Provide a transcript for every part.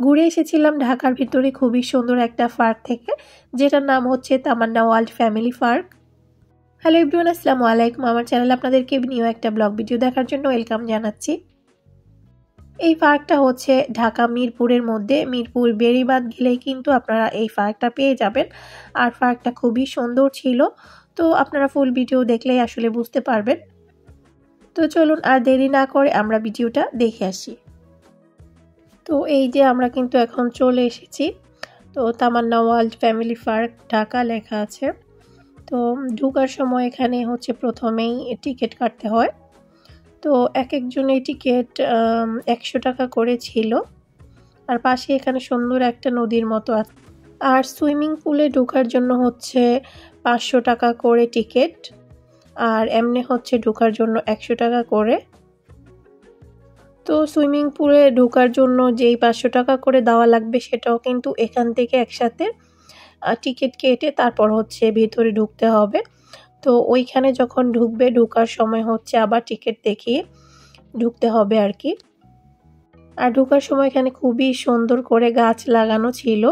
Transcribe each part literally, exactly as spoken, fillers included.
ঘুরে এসেছিলাম ঢাকার ভিতরে খুবই সুন্দর একটা পার্ক থেকে, যেটার নাম হচ্ছে Tamanna world family park. Hello everyone, আসসালামু আলাইকুম। আমার চ্যানেলে আপনাদেরকে নিউ একটা ব্লগ ভিডিও দেখার জন্য ওয়েলকাম জানাচ্ছি। এই পার্কটা হচ্ছে ঢাকা মিরপুরের মধ্যে, মিরপুর বেড়িবাঁধ গেলেই কিন্তু আপনারা এই পার্কটা পেয়ে যাবেন। আর পার্কটা খুবই সুন্দর ছিল, তো আপনারা ফুল ভিডিও দেখলেই আসলে বুঝতে পারবেন। তো চলুন আর দেরি না করে আমরা ভিডিওটা দেখে আসি। তো এই যে আমরা কিন্তু এখন চলে এসেছি। তো Tamanna world family park Dhaka লেখা আছে। তো ঢোকার সময় এখানে হচ্ছে প্রথমেই টিকিট কাটতে হয়। তো এক একজনের টিকিট একশো টাকা করে ছিল। আর পাশে এখানে সুন্দর একটা নদীর মতো আছে। আর সুইমিং পুলে ঢোকার জন্য হচ্ছে পাঁচশো টাকা করে টিকিট, আর এমনি হচ্ছে ঢোকার জন্য একশো টাকা করে। তো সুইমিং পুলে ঢোকার জন্য যেই পাঁচশো টাকা করে দেওয়া লাগবে সেটাও কিন্তু এখান থেকে একসাথে টিকিট কেটে তারপর হচ্ছে ভিতরে ঢুকতে হবে। তো ওইখানে যখন ঢুকবে ঢোকার সময় হচ্ছে আবার টিকিট দেখিয়ে ঢুকতে হবে আর কি। আর ঢোকার সময় এখানে খুবই সুন্দর করে গাছ লাগানো ছিল,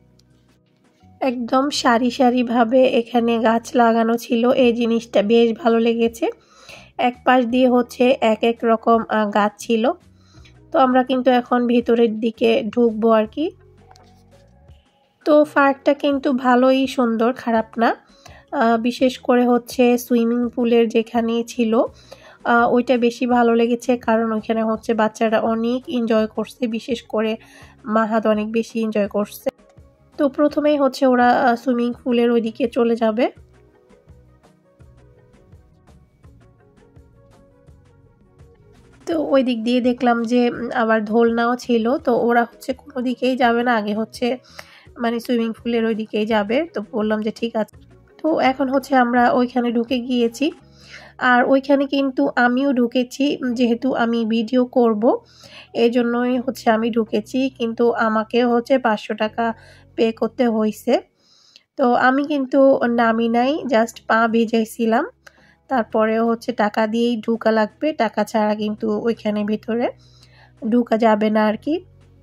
একদম সারি সারি ভাবে এখানে গাছ লাগানো ছিল। এই জিনিসটা বেশ ভালো লেগেছে। এক পাশ দিয়ে হচ্ছে এক এক রকম গাছ ছিল। তো আমরা কিন্তু এখন ভিতরের দিকে ঢুকবো আর কি। তো পার্কটা কিন্তু ভালোই সুন্দর, খারাপ না। বিশেষ করে হচ্ছে সুইমিং পুলের যেখানে ছিল ওইটা বেশি ভালো লেগেছে, কারণ ওইখানে হচ্ছে বাচ্চারা অনেক এনজয় করছে, বিশেষ করে মাহাদ অনেক বেশি এনজয় করছে। তো প্রথমেই হচ্ছে ওরা সুইমিং পুলের ওইদিকে চলে যাবে। তো ওই দিক দিয়ে দেখলাম যে আবার দোলনাও ছিল। তো ওরা হচ্ছে কোনো দিকেই যাবে না, আগে হচ্ছে মানে সুইমিং পুলের ওই দিকেই যাবে। তো বললাম যে ঠিক আছে। তো এখন হচ্ছে আমরা ওইখানে ঢুকে গিয়েছি। আর ওইখানে কিন্তু আমিও ঢুকেছি, যেহেতু আমি ভিডিও করব এই জন্যই হচ্ছে আমি ঢুকেছি, কিন্তু আমাকে হচ্ছে পাঁচশো টাকা পে করতে হয়েছে। তো আমি কিন্তু নামি নাই, জাস্ট পা ভিজাইছিলাম। তারপরে হচ্ছে টাকা দিয়েই ঢুকা লাগবে, টাকা ছাড়া কিন্তু ওইখানে ভিতরে ঢুকা যাবে না আর কি।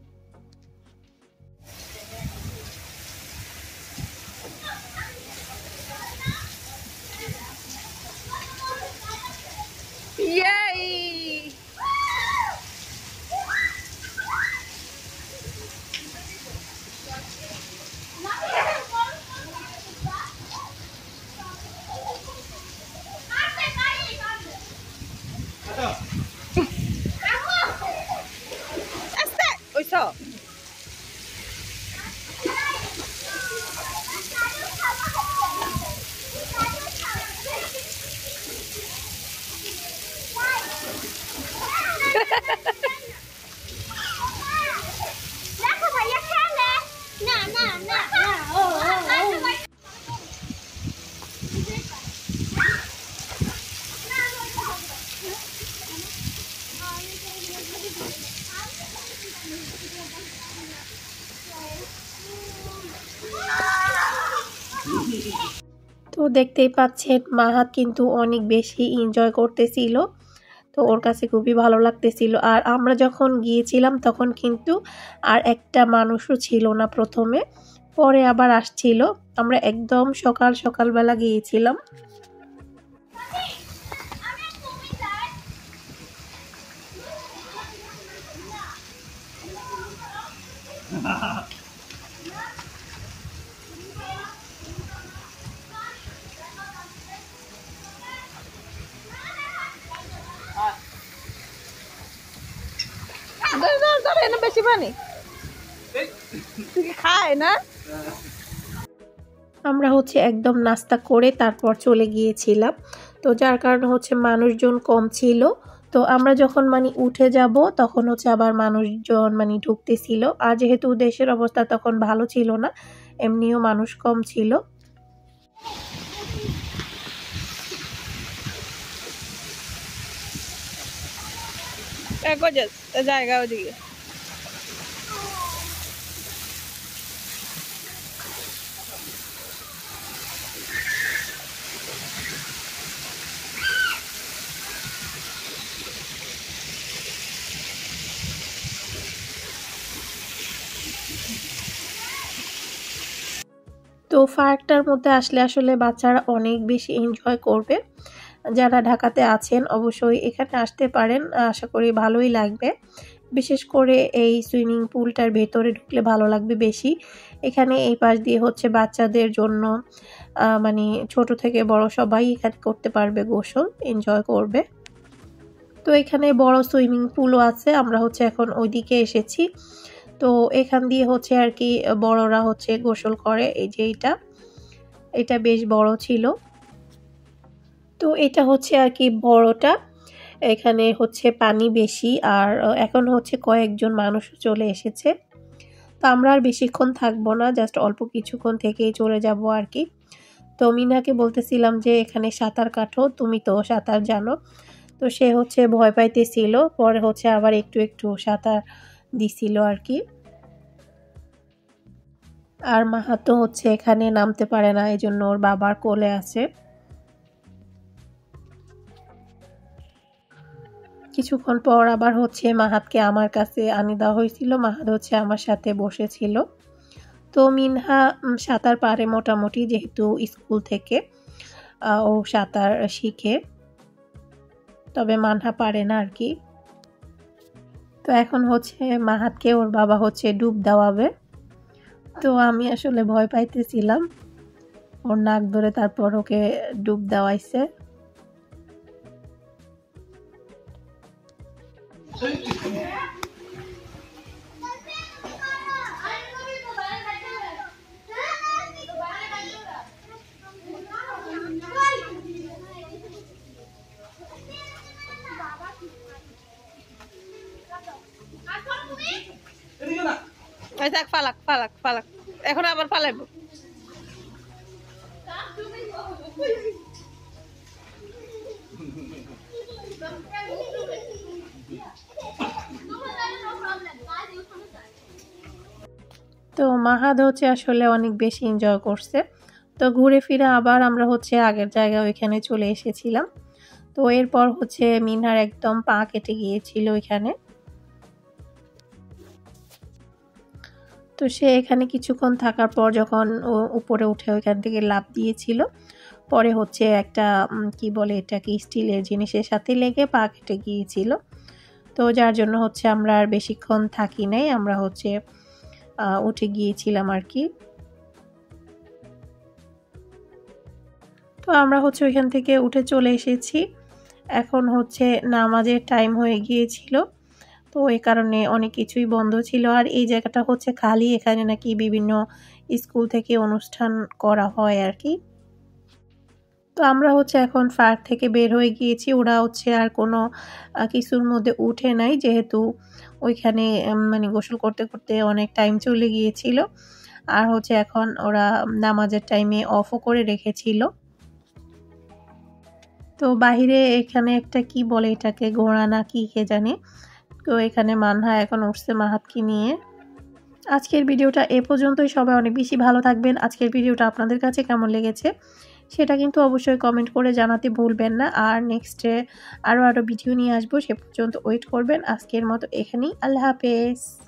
তো দেখতেই পাচ্ছেন মাহাত কিন্তু অনেক বেশি এনজয় করতেছিল। তো ওর কাছে খুবই ভালো লাগতেছিল। আর আমরা যখন গিয়েছিলাম তখন কিন্তু আর একটা মানুষও ছিল না প্রথমে, পরে আবার আসছিল। আমরা একদম সকাল সকালবেলা গিয়েছিলাম। বেশি পানি খায় না। আমরা হচ্ছে একদম নাস্তা করে তারপর চলে গিয়েছিলাম। তো যার কারণে হচ্ছে মানুষজন কম ছিল। তো আমরা যখন মানে উঠে যাব তখন হচ্ছে আবার মানুষজন মানে ঢুকতেছিল। আর যেহেতু দেশের অবস্থা তখন ভালো ছিল না, এমনিও মানুষ কম ছিল। জায়গা ওদিকে তো পার্কটার মধ্যে আসলে আসলে বাচ্চারা অনেক বেশি এনজয় করবে। যারা ঢাকাতে আছেন অবশ্যই এখানে আসতে পারেন, আশা করি ভালোই লাগবে। বিশেষ করে এই সুইমিং পুলটার ভেতরে ঢুকলে ভালো লাগবে বেশি। এখানে এই পাশ দিয়ে হচ্ছে বাচ্চাদের জন্য মানে ছোট থেকে বড় সবাই এখানে করতে পারবে, গোসল এনজয় করবে। তো এখানে বড় সুইমিং পুলও আছে, আমরা হচ্ছে এখন ওইদিকে এসেছি। তো এখান দিয়ে হচ্ছে আর কি বড়রা হচ্ছে গোসল করে। এই যে এটা এটা বেশ বড় ছিল। তো এটা হচ্ছে আর কি বড়টা, এখানে হচ্ছে পানি বেশি আর এখন হচ্ছে কয়েকজন মানুষ চলে এসেছে। তো আমরা আর বেশিক্ষণ থাকবো না, জাস্ট অল্প কিছুক্ষণ থেকেই চলে যাব আর কি। তো মিনাকে বলতেছিলাম যে এখানে সাঁতার কাটো, তুমি তো সাঁতার জানো। তো সে হচ্ছে ভয় পাইতেছিল, পরে হচ্ছে আবার একটু একটু সাঁতার দিছিল আর কি। আর মাহাতো হচ্ছে এখানে নামতে পারে না, এই জন্য ওর বাবার কোলে আছে। কিছুক্ষণ পর আবার হচ্ছে মাহাতকে আমার কাছে আনি দেওয়া হয়েছিল, মাহাত হচ্ছে আমার সাথে বসেছিল। তো মিনহা সাঁতার পারে মোটামুটি, যেহেতু স্কুল থেকে ও সাঁতার শিখে, তবে মানহা পারে না আর কি। তো এখন হচ্ছে মাহাতকে ওর বাবা হচ্ছে ডুব দেওয়াবে। তো আমি আসলে ভয় পাইতেছিলাম, ওর নাক ধরে তারপর ওকে ডুব দেওয়াইছে। ফালাক ফালাক ফালাক এখন আবার ফালাইব। তো মাহাদ হচ্ছে আসলে অনেক বেশি এনজয় করছে। তো ঘুরে ফিরে আবার আমরা হচ্ছে আগের জায়গায় ওইখানে চলে এসেছিলাম। তো এরপর হচ্ছে মিনহার একদম পা কেটে গিয়েছিল ওইখানে। তো সে এখানে কিছুক্ষণ থাকার পর যখন ও উপরে উঠে ওইখান থেকে লাফ দিয়েছিল, পরে হচ্ছে একটা কি বলে এটাকে স্টিলের জিনিসের সাথে লেগে পা কেটে গিয়েছিল। তো যার জন্য হচ্ছে আমরা আর বেশিক্ষণ থাকি নাই, আমরা হচ্ছে উঠে গিয়েছিলাম আর কি। তো আমরা হচ্ছে ওইখান থেকে উঠে চলে এসেছি। এখন হচ্ছে নামাজের টাইম হয়ে গিয়েছিল, তো এই কারণে অনেক কিছুই বন্ধ ছিল। আর এই জায়গাটা হচ্ছে খালি, এখানে নাকি বিভিন্ন স্কুল থেকে অনুষ্ঠান করা হয় আর কি। তো আমরা হচ্ছে এখন পার্ক থেকে বের হয়ে গিয়েছি, ওরা হচ্ছে আর কোনো কিছুর মধ্যে উঠে নাই, যেহেতু ওইখানে মানে গোসল করতে করতে অনেক টাইম চলে গিয়েছিল। আর হচ্ছে এখন ওরা নামাজের টাইমে অফও করে রেখেছিল। তো বাহিরে এখানে একটা কি বলে এটাকে, ঘোড়া না কি কে জানে। তো এখানে মানহা এখন উঠছে মাহাতকে নিয়ে। আজকের ভিডিওটা এ পর্যন্তই, সবাই অনেক বেশি ভালো থাকবেন। আজকের ভিডিওটা আপনাদের কাছে কেমন লেগেছে সেটা কিন্তু অবশ্যই কমেন্ট করে জানাতে ভুলবেন না। আর নেক্সটে আরও আরও ভিডিও নিয়ে আসবো, সে পর্যন্ত ওয়েট করবেন। আজকের মতো এখানেই, আল্লাহ হাফেজ।